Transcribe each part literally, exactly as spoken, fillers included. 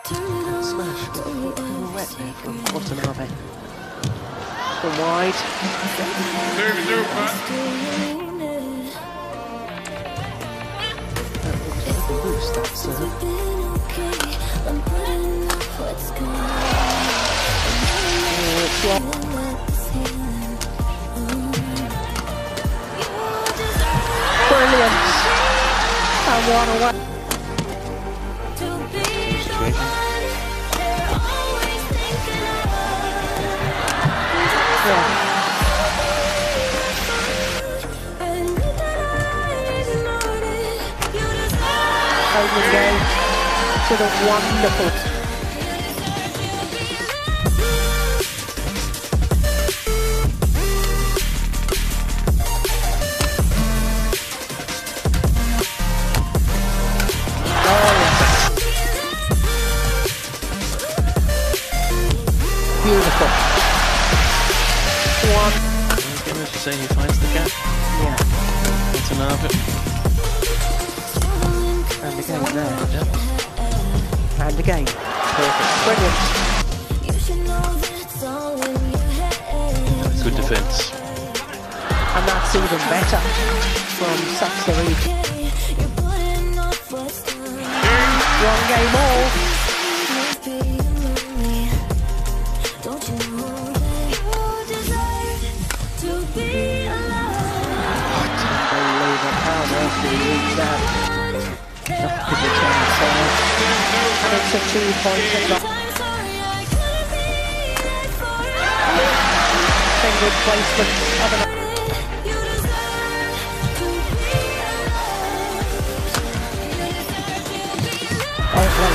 Smash. Oh, wet there from Watanabe. From wide. Super duper. That looks like a boost, that serve. Oh, it's long. Brilliant. And one away. Yeah. Open game to the wonderful. Oh yes. Beautiful. One. I'm going to say he finds the gap. Yeah. That's enough. And again there. Yep. And again. Perfect. Brilliant. Good defence. And that's even better from Saxari. One game all. How on earth did he reach that? Not with the chance side. And it's a two point good placement of an oh, well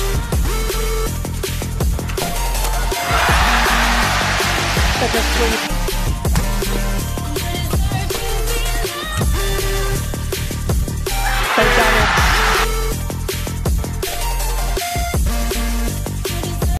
taken. So just three.